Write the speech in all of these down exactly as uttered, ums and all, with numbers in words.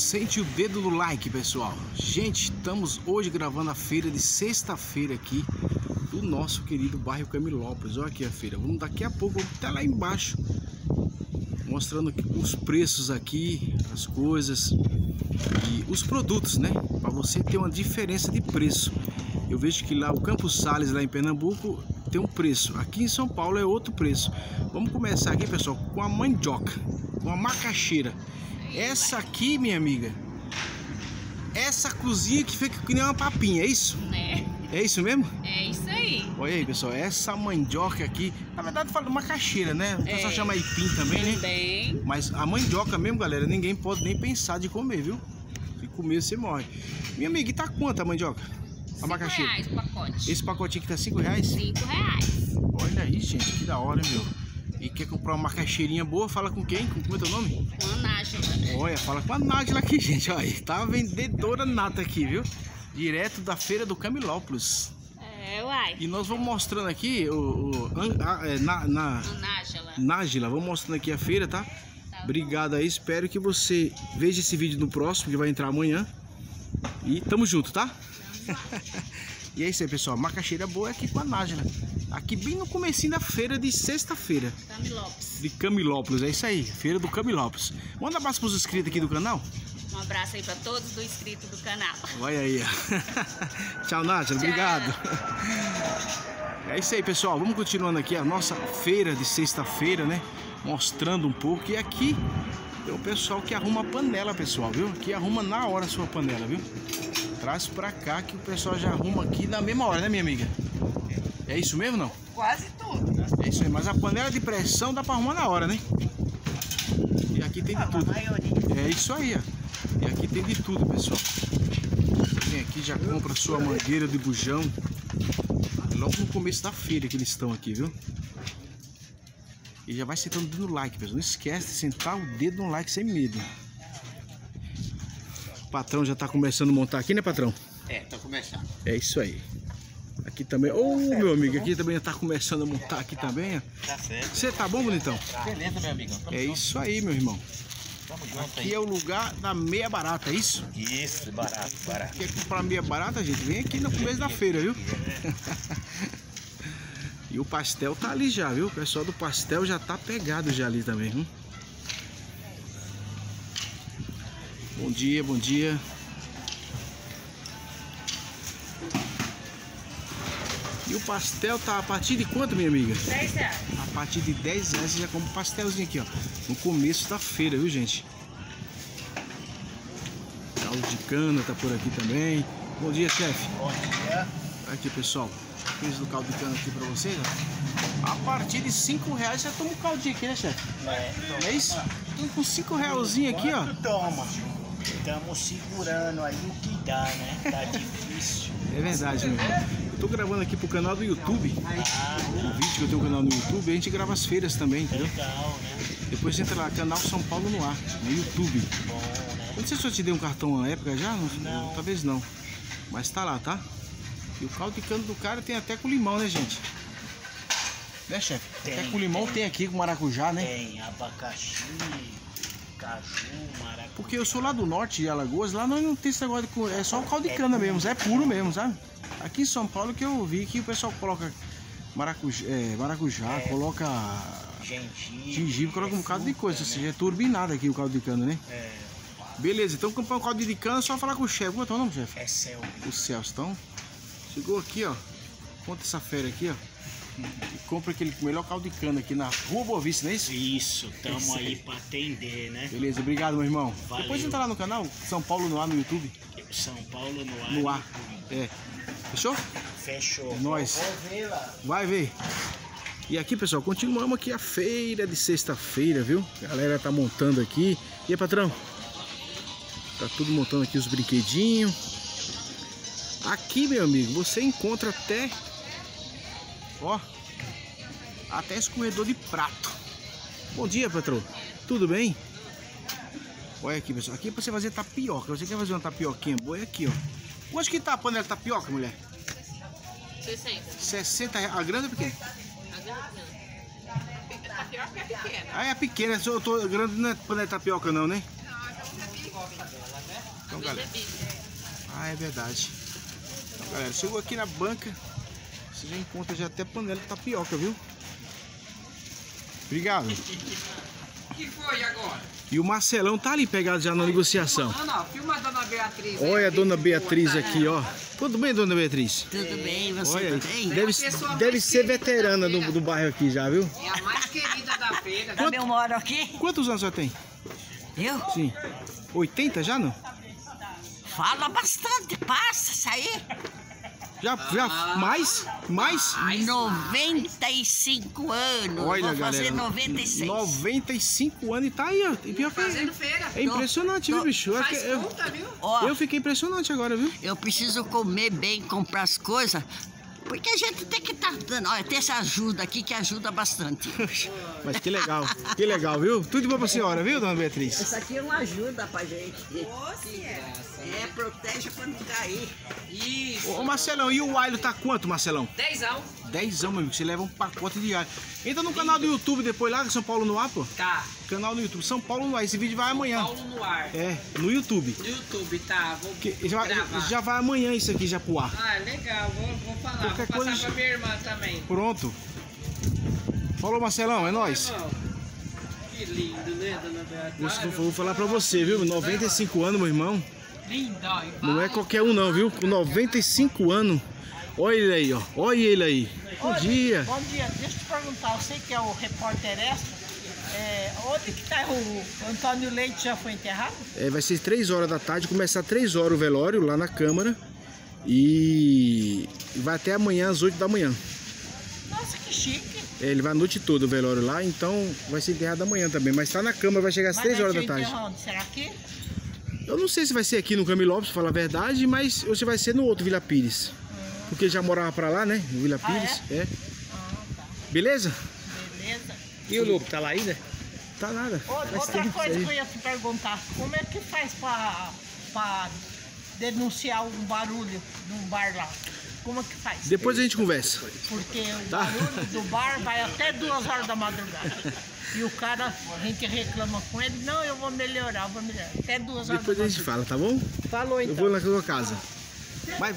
Sente o dedo no like, pessoal. Gente, estamos hoje gravando a feira de sexta-feira aqui do nosso querido bairro Camilópolis. Olha aqui a feira. Vamos daqui a pouco vamos até lá embaixo mostrando os preços aqui, as coisas e os produtos, né? Para você ter uma diferença de preço. Eu vejo que lá o Campos Sales, lá em Pernambuco, tem um preço. Aqui em São Paulo é outro preço. Vamos começar aqui, pessoal, com a mandioca, com a macaxeira. Essa aqui, minha amiga, essa cozinha que fica que nem uma papinha, é isso? É. É isso mesmo? É isso aí. Olha aí, pessoal, essa mandioca aqui, na verdade fala macaxeira, né? O pessoal É. chama aipim também, né? Também. Mas a mandioca mesmo, galera, ninguém pode nem pensar de comer, viu? Se comer, você morre. Minha amiga, e tá quanto a mandioca? A macaxeira? Cinco reais o pacote. Esse pacotinho que tá cinco reais? Cinco reais. Olha aí, gente, que da hora, meu. E quer comprar uma macaxeirinha boa, fala com quem? Com, como é teu nome? Com a Nájila. Olha, fala com a Nájila aqui, gente. Olha, tá a vendedora nata aqui, viu? Direto da feira do Camilópolis. É, uai. E nós vamos mostrando aqui o, o a, a, na, na A Nájila. Nájila, vamos mostrando aqui a feira, tá? Tá. Obrigado aí, espero que você veja esse vídeo no próximo, que vai entrar amanhã. E tamo junto, tá? E é isso aí, pessoal. Macaxeira boa é aqui com a Nájila. Aqui bem no comecinho da feira de sexta-feira. Camilópolis. De Camilópolis, é isso aí. Feira do Camilópolis. Manda um abraço pros inscritos aqui do canal. Um abraço aí pra todos do inscrito do canal. Olha aí. Ó. Tchau, Nájila. Obrigado. É isso aí, pessoal. Vamos continuando aqui a nossa feira de sexta-feira, né? Mostrando um pouco. E aqui tem o pessoal que arruma a panela, pessoal, viu? Que arruma na hora a sua panela, viu? Traz pra cá que o pessoal já arruma aqui na mesma hora, né, minha amiga? É isso mesmo, não? Quase tudo. É isso aí, mas a panela de pressão dá pra arrumar na hora, né? E aqui tem de tudo. É isso aí, ó. E aqui tem de tudo, pessoal. Você vem aqui, já compra a sua mangueira de bujão. Logo no começo da feira que eles estão aqui, viu? E já vai sentando o dedo no like, pessoal. Não esquece de sentar o dedo no like sem medo. O patrão já tá começando a montar aqui, né, patrão? É, tá começando. É isso aí. Aqui também. Ô, oh, meu amigo, aqui também tá começando a montar aqui também, ó. Tá certo. Você tá bom, bonitão? Beleza, meu amigo. Tamo É junto. isso aí, meu irmão. Tamo junto Aqui aí. é o lugar da meia barata, é isso? Isso, barato, barato. Quer comprar meia barata, gente? Vem aqui no começo da feira, viu? E o pastel tá ali já, viu? O pessoal do pastel já tá pegado já ali também, viu? Bom dia, bom dia. E o pastel tá a partir de quanto, minha amiga? dez reais. A partir de dez reais você já compra um pastelzinho aqui, ó. No começo da feira, viu, gente? Caldo de cana tá por aqui também. Bom dia, chefe. Bom dia. Aqui, pessoal. Fiz do caldo de cana aqui pra vocês, ó. A partir de cinco reais você toma um caldinho aqui, né, chefe? É, É isso? Então com cinco realzinho aqui, ó. Toma. Estamos segurando aí o que dá, né? Tá difícil. É verdade, meu irmão. Eu tô gravando aqui pro canal do YouTube. Ah, O vídeo que eu tenho um canal no YouTube, a gente grava as feiras também, entendeu? legal, né? Depois entra lá, canal São Paulo no ar, no YouTube. Bom, né? Eu não sei se eu te dei um cartão na época já, não, Não. talvez não. Mas tá lá, tá? E o caldo de cana do cara tem até com limão, né, gente? Né, chefe? Tem, Até com limão tem. tem aqui com maracujá, né? Tem abacaxi, caju, maracujá. Porque eu sou lá do norte de Alagoas, lá nós não tem esse negócio de... co- É só o caldo de cana mesmo, é puro mesmo, sabe? Aqui em São Paulo que eu vi que o pessoal coloca maracujá, é, maracujá É. coloca Gengibre. gengibre, coloca um bocado de coisa, ou seja, é turbinado aqui o caldo de cana, né? É, Beleza, então comprar um caldo de cana é só falar com o chefe. Qual é o teu nome, chefe? é céu. O Celso, então chegou aqui, ó. Conta essa fera aqui, ó. E compra aquele melhor caldo de cana aqui na Rua Boa Vista, não é isso? Isso, tamo Isso aí. aí pra atender, né? Beleza, obrigado, meu irmão. Valeu. Depois entra lá no canal São Paulo no ar no YouTube. São Paulo no ar. No ar. É. Fechou? Fechou. É nóis. Vou ver lá. Vai ver. E aqui, pessoal, continuamos aqui a feira de sexta-feira, viu? A galera tá montando aqui. E aí, patrão? Tá tudo montando aqui os brinquedinhos. Aqui, meu amigo, você encontra até... Ó, até escorredor de prato. Bom dia, patrão. Tudo bem? Olha aqui, pessoal. Aqui é pra você fazer tapioca. Você quer fazer uma tapioquinha boa? É aqui, ó. Quanto que tá a panela de tapioca, mulher? sessenta. sessenta reais. A grande é pequena? A grande não. A tapioca é pequena. Ah, é pequena. Eu tô grande, não é panela de tapioca, não, né? Então, galera. Ah, é verdade. Então, galera, chegou aqui na banca. Você já encontra já até panela de tapioca, viu? Obrigado. O que foi agora? E o Marcelão tá ali pegado já na negociação. Não, não, filma a dona Beatriz. Olha a dona Beatriz aqui, ó. Tudo bem, dona Beatriz? Tudo bem, você Olha, tudo bem? deve, deve ser veterana do, do bairro aqui já, viu? É a mais querida da feira. Também eu moro aqui? Quantos anos você tem? Eu? Sim. oitenta já, não? Fala bastante, passa isso aí. Já, já mais? Mais? noventa e cinco anos. Olha, vou fazer galera. noventa e seis. noventa e cinco anos e tá aí, ó. E pior que Fazendo feira. é impressionante, viu, bicho? Eu, Faz eu, conta, viu? Ó, eu fiquei impressionante agora, viu? eu preciso comer bem, comprar as coisas, porque a gente tem que estar dando. Olha, tem essa ajuda aqui que ajuda bastante. Mas que legal, que legal, viu? Tudo de bom pra senhora, viu, dona Beatriz? Isso aqui é uma ajuda pra gente. É, protege pra não cair. Isso. Ô, Marcelão, e o alho tá quanto, Marcelão? Dezão. Dezão, meu amigo, você leva um pacote de alho. Entra no canal do YouTube depois lá, São Paulo no ar, pô. Tá. Canal no YouTube, São Paulo no ar. Esse vídeo vai amanhã. Paulo no ar. É, no YouTube. No YouTube, tá. Vou Que já, gravar. já vai amanhã isso aqui já pro ar. Ah, legal. Vou, vou falar. Qualquer vou passar coisa- pra minha irmã também. Pronto. Falou, Marcelão, é nóis. Irmão, que lindo, né, dona Beatriz? Vou, vou falar pra você, viu? noventa e cinco anos, meu irmão. Lindo, ó. e Não é vai. qualquer um não, viu? Com noventa e cinco anos. Olha ele aí, ó. Olha ele aí. Bom dia. Bom dia, deixa eu te perguntar, você que é o repórter extra, é, onde que tá o Antônio Leite, já foi enterrado? É, vai ser três horas da tarde, começar três horas o velório lá na Câmara. E vai até amanhã às oito da manhã. Nossa, que chique. É, ele vai a noite toda o velório lá, então vai ser enterrado amanhã também. Mas tá na Câmara, vai chegar às Mas três vai horas ser da tarde. enterrar onde? Será que? Eu não sei se vai ser aqui no Camilo Lopes, pra falar a verdade, mas ou se vai ser no outro Vila Pires. Porque ele já morava pra lá, né? No Vila Ah, Pires. É. Ah, tá. Beleza? Beleza. E o Lupo, tá lá ainda? Tá nada. Ô, Faz outra tempo coisa isso que aí. eu ia te perguntar, como é que faz pra, pra denunciar um barulho num bar lá? Como é que faz? Depois a gente conversa. Porque o Tá. barulho do bar vai até duas horas da madrugada. E o cara, a gente reclama com ele, não, eu vou melhorar, eu vou melhorar. Até duas horas Depois da a gente madrugada. fala, tá bom? Falou Eu então. vou na sua casa. Mas...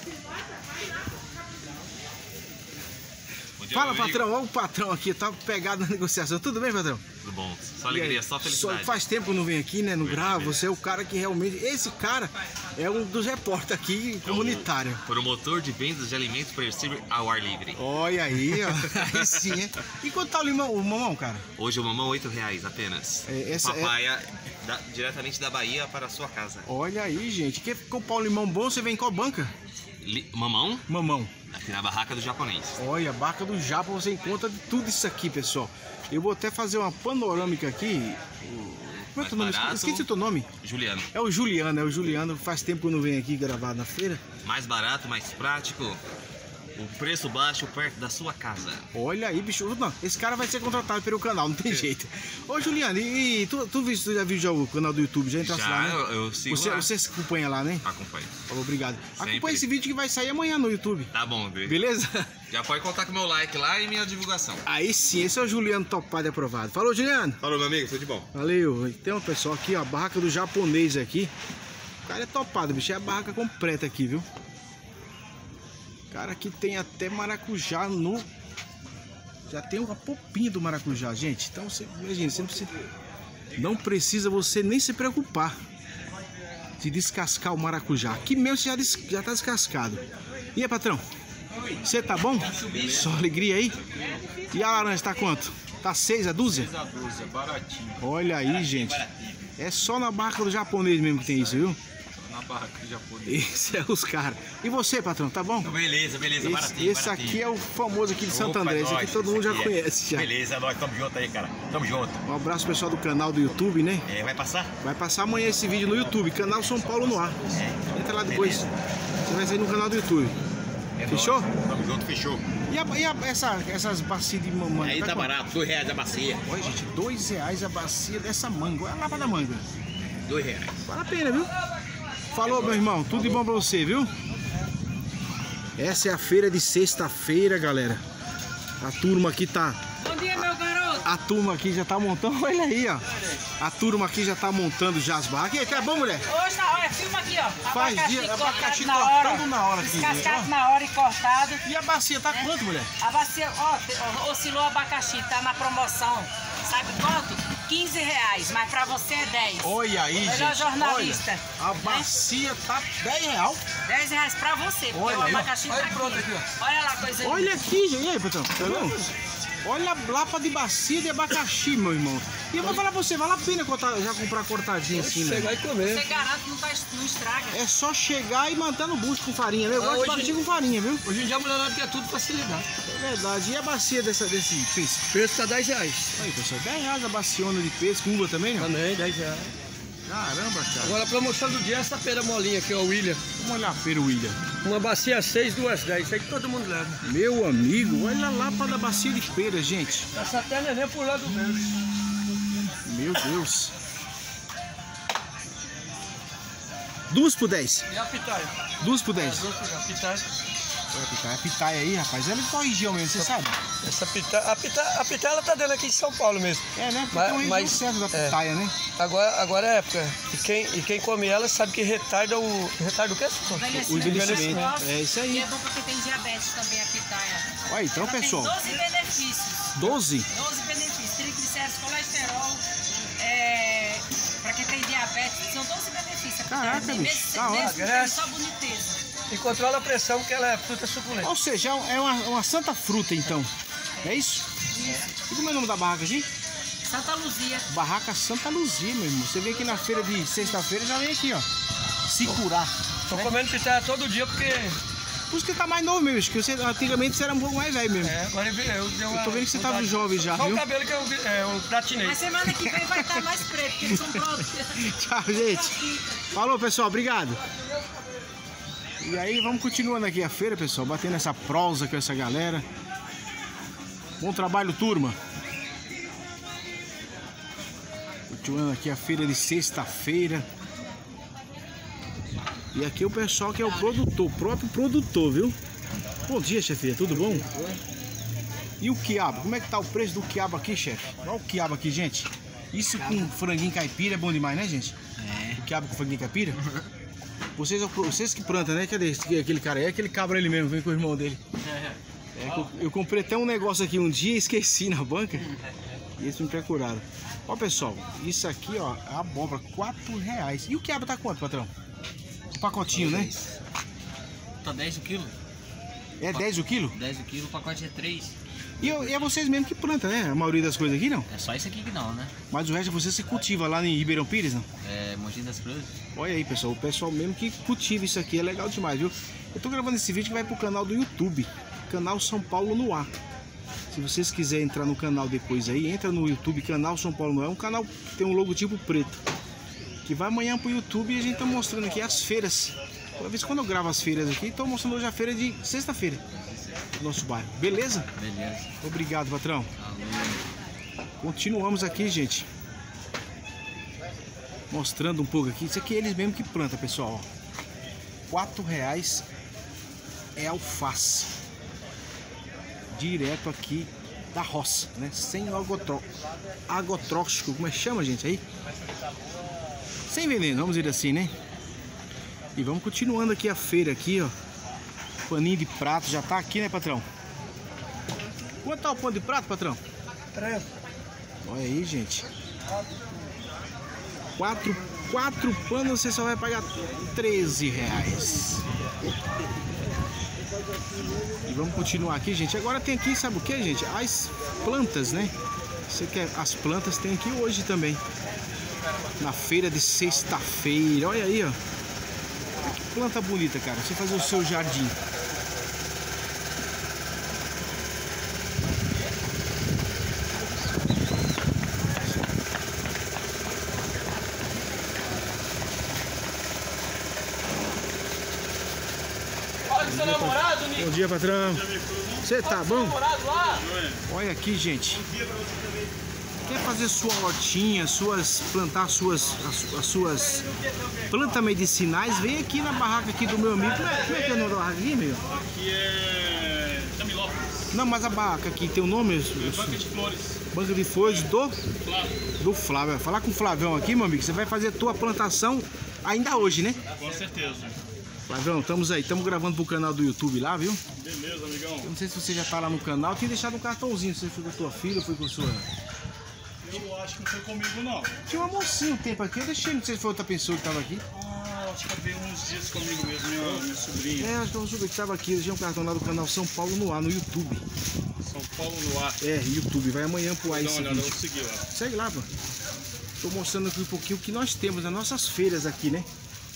Bom dia, Fala, meu amigo. patrão. Olha o patrão aqui, tá pegado na negociação. Tudo bem, patrão? Tudo bom? Só E aí? alegria, só felicidade. Faz tempo que eu não venho aqui, né? No gravo. Você é o cara que realmente... Esse cara é um dos repórteres aqui comunitário. Promotor de vendas de alimentos perecíveis ao ar livre. Olha aí, ó. Aí sim, hein? E quanto tá o limão, o mamão, cara? Hoje o mamão oito reais apenas. É, essa é- Papaya da- diretamente da Bahia para a sua casa. Olha aí, gente. Quer comprar um limão bom, você vem em qual banca? Li- mamão Mamão. aqui na barraca do japonês. Olha, a barca do Japa, você encontra tudo isso aqui, pessoal. Eu vou até fazer uma panorâmica aqui. Como é que é o nome? Mais barato. Esqueci o teu nome. Juliano, É o Juliano, é o Juliano. Faz tempo que eu não venho aqui gravar na feira. mais barato, mais prático. O preço baixo perto da sua casa. Olha aí, bicho. Não, esse cara vai ser contratado pelo canal, não tem jeito. Ô, Juliano, e, e tu, tu, viu- tu já viu já o canal do YouTube? Já entraste Já, lá, né? eu, eu sigo Você, lá. você se acompanha lá, né? Acompanhe. Falou, obrigado. Sempre. Acompanha esse vídeo que vai sair amanhã no YouTube. Tá bom, Dê. Beleza? Já pode contar com o meu like lá e minha divulgação. Aí sim, esse é o Juliano topado e aprovado. Falou, Juliano. Falou, meu amigo, tudo de bom. Valeu. Tem um pessoal aqui, ó, a barraca do japonês aqui. O cara é topado, bicho. É a barraca completa aqui, viu? Cara, aqui tem até maracujá no... Já tem uma popinha do maracujá, gente. Então, você, imagina, você não precisa... Não precisa você nem se preocupar de descascar o maracujá. Aqui mesmo você já, des... já tá descascado. E aí, patrão? Você tá bom? Só alegria aí? E a laranja tá quanto? Tá seis a dúzia? A dúzia, baratinho. Olha aí, gente. É só na barca do japonês mesmo que tem isso, viu? Na barraca japonesa. Esse é os caras. E você, patrão, tá bom? Beleza, beleza, Esse, baratinho, esse baratinho. aqui é o famoso aqui de Santo Opa, André. Esse nós, aqui todo mundo esse já aqui é. conhece já. Beleza, nós tamo junto aí, cara. Tamo junto. Um abraço pessoal do canal do YouTube, né? É, vai passar? Vai passar amanhã esse vídeo no YouTube, canal São Paulo no ar. Entra lá depois. Você vai sair no canal do YouTube. É Fechou? nóis. Tamo junto, fechou. E, a, e a, essa, essas bacias de mamãe? Aí tá barato, dois reais a bacia. Olha, gente, dois reais a bacia dessa manga. Olha a lapa da manga. Dois reais. Vale a pena, viu? Falou, meu irmão. Tudo de bom pra você, viu? Essa é a feira de sexta-feira, galera. A turma aqui tá... Bom dia, meu garoto. A turma aqui já tá montando, olha aí, ó. A turma aqui já tá montando já as barracas. Aqui, é bom, mulher? Hoje na hora, filma aqui, ó. Faz Abacaxi dia, abacaxi cortado cortando na hora aqui. Descascado ó. na hora e cortado. E a bacia tá quanto, mulher? A bacia, ó, te- ó, oscilou abacaxi, tá na promoção. Sabe quanto? quinze reais, mas pra você é dez. Olha aí, Melhor gente. jornalista. Olha, a bacia tá dez reais. dez reais pra você, porque Olha o aí, ó. abacaxi tá aqui. Olha lá, coisa linda. Olha aqui, gente. E aí, Petrão? Tá vendo? Olha a lapa de bacia de abacaxi, meu irmão. E eu vou falar pra você, vale a pena cortar, já comprar cortadinho assim, né? Chegar e comer. Você garante que não, tá, não estraga. É só chegar e manter no bucho com farinha, né? Eu Ah, gosto de hoje- abacaxi com farinha, viu? Hoje em dia a mulherada quer tudo facilidade. É verdade. E a bacia dessa, desse peixe? O preço tá dez reais. Aí, pessoal, dez reais a baciona de peixe, com uva também, não? Também, dez reais. Caramba, cara. Agora a promoção do dia é essa pera molinha aqui, ó, o William. Vamos olhar a feira, William. Uma bacia seis, duas dez. Isso aí que todo mundo leva. Meu amigo, olha a lapa da bacia de pera, gente. Essa até neném por lá do meio. Meu Deus. Duas por dez. E a pitaia? Duas por dez. A pitaia. Olha a pitaia, a pitaia aí, rapaz. Ela é de qual região mesmo, você sabe? Essa pitaia, a pitaia, a pitaia ela tá dando aqui em São Paulo mesmo. É, né? Porque Mas- tem um região mas- certo da é. pitaia, né? Agora, agora é época. E quem, e quem come ela sabe que retarda o. Retarda o quê? O envelhecimento. É isso E aí. é bom porque tem diabetes também a pitaia. Olha, então, Ela pessoal. tem doze benefícios. doze? doze benefícios. Triglicéridos, colesterol. É, pra quem tem diabetes, são doze benefícios. A pitaia Caraca, tem bicho, mesmo- da hora. mesmo tendo Emagrece. só boniteza. E controla a pressão, porque ela é fruta suculenta. Ou seja, é uma, uma santa fruta, então. É isso? E como é o nome da barraca aqui? Santa Luzia. Barraca Santa Luzia, meu irmão. Você vem aqui na feira de sexta-feira, já vem aqui, ó. Se curar. Tô comendo pitaia todo dia porque. Por isso que tá mais novo mesmo, que você, antigamente você era um pouco mais velho mesmo. É, agora eu, eu, dei uma Eu tô vendo que você tava mudada. jovem já, Só viu? o cabelo que eu, é, eu platinei. Mas semana que vem vai estar mais preto, porque eles são prontos. Tchau, gente. Falou, pessoal. Obrigado. E aí, vamos continuando aqui a feira, pessoal. Batendo essa prosa com essa galera. Bom trabalho, turma. Continuando aqui a feira de sexta-feira. E aqui o pessoal que é o produtor, o próprio produtor, viu? Bom dia, chefia. Tudo bom? E o quiabo? Como é que tá o preço do quiabo aqui, chefe? Olha o quiabo aqui, gente. Isso com franguinho caipira é bom demais, né, gente? É. O quiabo com franguinho caipira? Vocês, vocês que plantam, né? Cadê esse- aquele cara? É aquele cabra ali mesmo, vem com o irmão dele. É que eu, eu comprei até um negócio aqui um dia e esqueci na banca. E eles me procuraram. Ó, pessoal, isso aqui, ó, a abóbora, quatro reais. E o quiabo tá quanto, patrão? Um pacotinho, né? Tá dez o quilo? É dez o quilo? dez o quilo, o pacote é três. E, eu- e é vocês mesmo que plantam, né? A maioria das coisas aqui, não? É só isso aqui que não, né? Mas o resto você se cultiva lá em Ribeirão Pires, não? É Mogi das Cruzes. Olha aí, pessoal, o pessoal mesmo que cultiva isso aqui é legal demais, viu? Eu tô gravando esse vídeo que vai pro canal do YouTube, canal São Paulo no Ar. Se vocês quiserem entrar no canal depois aí, entra no YouTube, canal São Paulo no Ar. É um canal que tem um logotipo preto, que vai amanhã pro YouTube e a gente tá mostrando aqui as feiras. Toda vez quando eu gravo as feiras aqui, tô mostrando hoje a feira de sexta-feira do nosso bairro. Beleza? Beleza. Obrigado, patrão. Alô. Continuamos aqui, gente. Mostrando um pouco aqui. Isso aqui é eles mesmo que planta, pessoal. Ó. Quatro reais é alface. Direto aqui da roça, né? Sem agotró... agotróxico. Como é que chama, gente? Aí? Sem veneno, vamos dizer assim, né? E vamos continuando aqui a feira aqui, ó. Paninho de prato. Já tá aqui, né, patrão? Quanto tá o pano de prato, patrão? Três. Olha aí, gente. Quatro, quatro panos você só vai pagar treze reais. E vamos continuar aqui, gente. Agora tem aqui, sabe o que, gente? As plantas, né? Você quer as plantas tem aqui hoje também. Na feira de sexta-feira. Olha aí, ó. Que planta bonita, cara. Você fazer o seu jardim. Olha seu namorado, Nico. Bom dia, patrão. Você tá bom? Namorado lá. Olha aqui, gente. Quer fazer sua hortinha, suas plantar suas as, as suas plantas medicinais? Vem aqui na barraca aqui do meu amigo. Como é, como é que é o nome da barraca aqui, meu? Aqui é Camilópolis, Não, mas a barraca aqui tem o nome? Banca de Flores. Banca de flores do do Flávio. Falar com o Flavião aqui, meu amigo, você vai fazer a tua plantação ainda hoje, né? Com certeza. Flavião, estamos aí, estamos gravando pro canal do YouTube lá, viu? Beleza, amigão. Eu não sei se você já tá lá no canal, tinha deixado um cartãozinho, se você foi com a tua filha ou foi com a sua... Eu acho que não foi comigo, não. Tinha uma mocinha um tempo aqui, eu deixei, não sei se foi outra pessoa que tava aqui. Ah, acho que veio uns dias comigo mesmo, minha, minha sobrinha. É, acho que eu que estava aqui, eu deixei um cartão lá do canal São Paulo no ar, no YouTube. São Paulo no ar. É, YouTube, vai amanhã pro ar Dá esse uma olhada, eu vídeo. vou seguir lá. Segue lá, pô. Tô mostrando aqui um pouquinho o que nós temos nas nossas feiras aqui, né?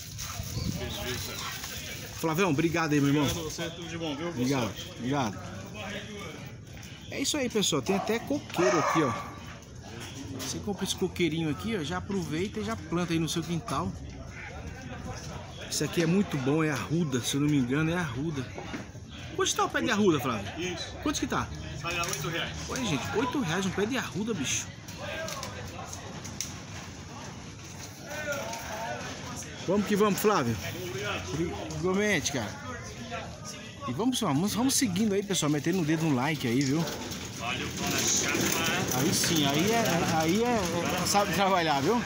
Flavião, obrigado aí, meu irmão. Obrigado, você, tudo de bom, viu? Obrigado, obrigado. É isso aí, pessoal. Tem até coqueiro aqui, ó. Você compra esse coqueirinho aqui, ó, já aproveita e já planta aí no seu quintal. Isso aqui é muito bom, é arruda, se eu não me engano, é arruda. Quanto está o pé de arruda, Flávio? Isso. Quanto que tá? Sai a oito reais. Olha, gente, oito reais um pé de arruda, bicho. Vamos que vamos, Flávio. Igualmente, cara. E vamos, vamos, vamos seguindo aí, pessoal, metendo o dedo no like aí, viu? Valeu, cara, chapa. Aí sim, aí é, aí é, é sabe trabalhar, viu?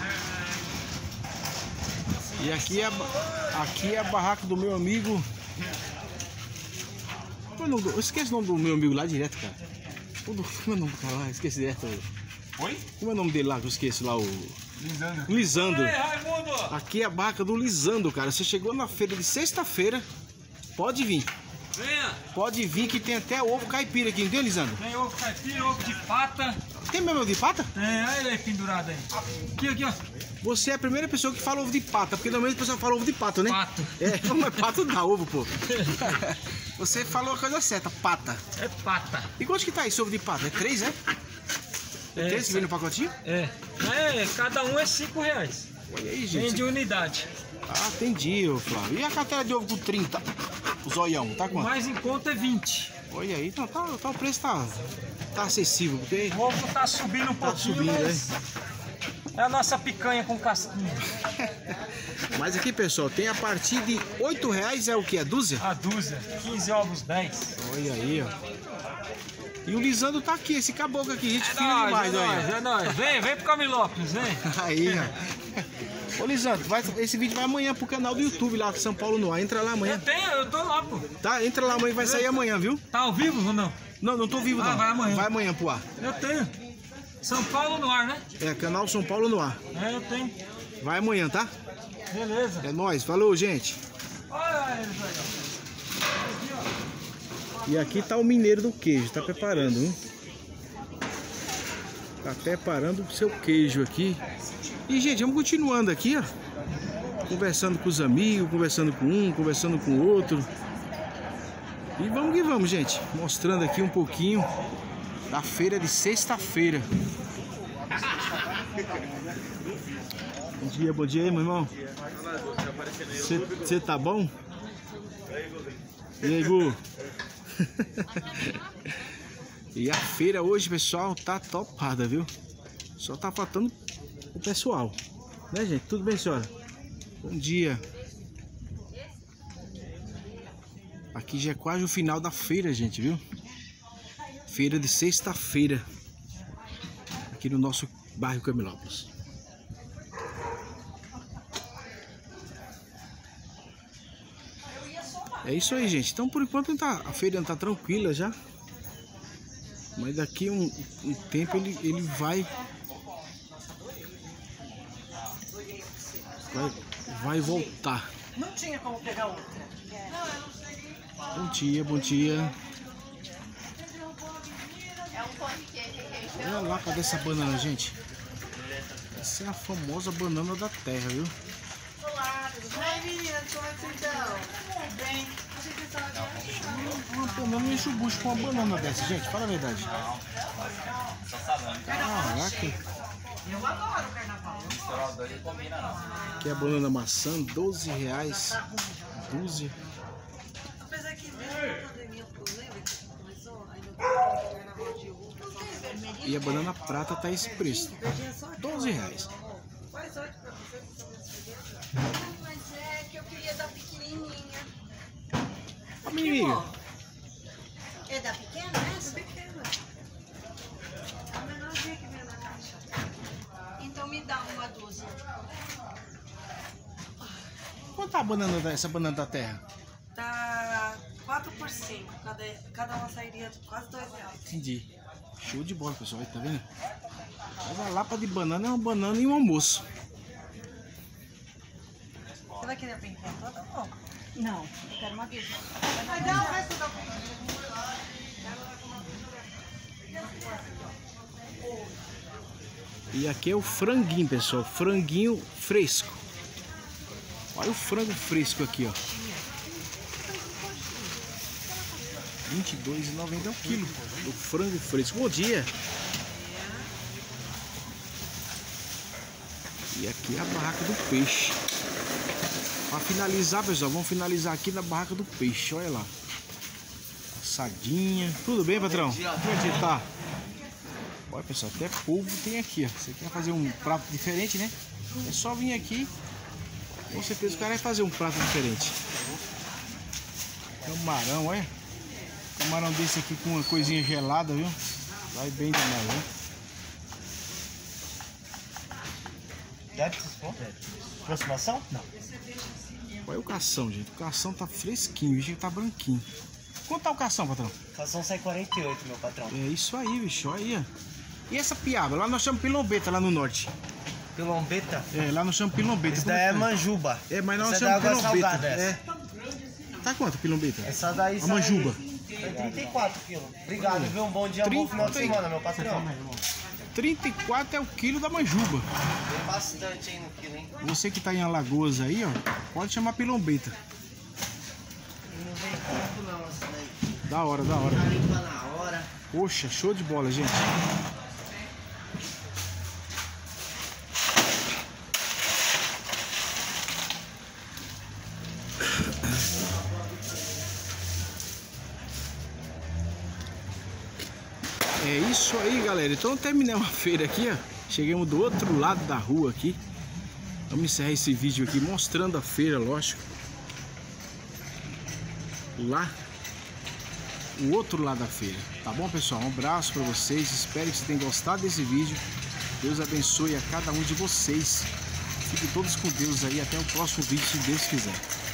E aqui é, aqui é a barraca do meu amigo. Como é o nome do, eu esqueço o nome do meu amigo lá direto, cara. Como é o nome do cara lá? Esqueci direto. Oi? Como é o nome dele lá que eu esqueço lá? O Lisandro. Lisandro. Ei, Raimundo! Aqui é a barraca do Lisandro, cara. Você chegou na feira de sexta-feira, pode vir. Venha! Pode vir que tem até ovo caipira aqui, não tem, Lisandro? Tem ovo caipira, ovo de pata. Tem mesmo ovo de pata? Tem, olha ele aí pendurado aí. Aqui, aqui, ó. Você é a primeira pessoa que fala ovo de pata, porque normalmente a pessoa fala ovo de pato, né? Pato. É, não é pato dá ovo, pô. Você falou a coisa certa, pata. É pata. E quanto que tá esse ovo de pata? É três, é? É três que vem no pacotinho? É. É, cada um é cinco reais. Olha aí, Vem gente. de unidade. Ah, entendi, ô Flávio. E a carteira de ovo com trinta? O zoião, tá O quanto? mais em conta é vinte. Olha aí, tá, tá, tá, o preço tá, tá acessível, porque O ovo tá subindo um tá pouquinho, subindo, mas né? é a nossa picanha com casquinha. Mas aqui, pessoal, tem a partir de oito reais, é o que? É dúzia? A dúzia, quinze ovos, dez. Olha aí, ó. E o Lisandro tá aqui, esse caboclo aqui, gente É fina nóis, demais, é olha. nóis, é nóis. Vem, vem pro Camilópolis, vem. Aí, ó. Ô, Lisandro, vai, esse vídeo vai amanhã pro canal do YouTube lá, São Paulo no ar. Entra lá Eu amanhã. tenho, eu tô lá, pô. Tá? Entra lá amanhã, vai sair amanhã, viu? Tá ao vivo ou não? Não, não tô vivo, Ah, não. vai amanhã. Vai amanhã pro ar. Eu tenho. São Paulo no ar, né? É, canal São Paulo no ar. É, eu tenho. Vai amanhã, tá? Beleza. É nóis. Falou, gente. Olha eles aí, ó. E aqui tá o mineiro do queijo, tá preparando, hein? Tá preparando o seu queijo aqui. E, gente, vamos continuando aqui, ó. Conversando com os amigos, conversando com um, conversando com o outro. E vamos que vamos, gente. Mostrando aqui um pouquinho da feira de sexta-feira. Bom dia, bom dia aí, meu irmão. Você tá bom? E aí, Gu? E a feira hoje, pessoal, tá topada, viu? Só tá faltando o pessoal. Né, gente? Tudo bem, senhora? Bom dia. Aqui já é quase o final da feira, gente, viu? Feira de sexta-feira. Aqui no nosso bairro Camilópolis. É isso aí, gente. Então, por enquanto, tá, a feira tá tranquila já. Mas daqui um, um tempo ele, ele vai, vai... Vai voltar. Não tinha como pegar outra. Bom dia, bom dia. Olha lá, cadê essa banana, gente? Essa é a famosa banana da terra, viu? Olá, tudo bem, meninas? Como é que vocês estão? Tudo bem. Uma banana enche o bucho com uma banana dessa, gente. Fala a verdade. Caraca. Eu adoro o carnaval. Aqui é a banana maçã, doze reais. doze. Apesar que desde a pandemia, lembra que começou? Aí no carnaval de uva. E a banana prata tá esse preço. doze reais. Faz sorte pra você. Mas é que eu queria dar pequenininha. A minha amiga. É da pequena essa? Pequena. A menorzinha. dúzia. Quanto tá a banana, da- essa banana da terra? Tá quatro por cinco, cada, cada uma sairia quase dois reais. Entendi. Show de bola, pessoal. Aí, tá vendo? Cada lapa de banana é uma banana e um almoço. Você vai querer brincar toda ou não? Não, eu quero uma vez. Vai dar o resto da E aqui é o franguinho, pessoal. Franguinho fresco. Olha o frango fresco aqui, ó. vinte e dois reais e noventa centavos o quilo do frango fresco. Bom dia. E aqui é a barraca do peixe. Para finalizar, pessoal, vamos finalizar aqui na barraca do peixe. Olha lá. Assadinha. Tudo bem, patrão? Como é que tá? Olha, pessoal, até polvo tem aqui, ó. Você quer fazer um prato diferente, né? É só vir aqui. Com certeza o cara vai fazer um prato diferente. Camarão, olha. Camarão desse aqui com uma coisinha gelada, viu? Vai bem demais, né? Deve se for? Aproximação? Não. Olha o cação, gente. O cação tá fresquinho, o bicho tá branquinho. Quanto tá o cação, patrão? Cação sai quarenta e oito, meu patrão. É isso aí, bicho. Olha aí, ó. E essa piaba? Lá nós chamamos pilombeta, lá no norte. Pilombeta? É, lá nós chamamos pilombeta. Esse daí é manjuba. É, mas nós Essa é da chamamos água pilombeta. salgada, essa. É. Tá quanto pilombeta? Essa daí A sai... manjuba. Sai trinta e quatro quilos. Obrigado, viu? Um bom dia, um bom final de semana, meu patrão. trinta e quatro é o quilo da manjuba. Tem bastante aí no quilo, hein? Você que tá em Alagoas aí, ó, pode chamar pilombeta. Não vem pouco não, essa daí. Da hora, da hora. Tá limpa na hora. Poxa, show de bola, gente. É isso aí, galera. Então terminamos a feira aqui, ó. Chegamos do outro lado da rua aqui. Vamos encerrar esse vídeo aqui mostrando a feira, lógico. Lá, o outro lado da feira. Tá bom, pessoal? Um abraço para vocês. Espero que vocês tenham gostado desse vídeo. Deus abençoe a cada um de vocês. Fiquem todos com Deus aí. Até o próximo vídeo, se Deus quiser.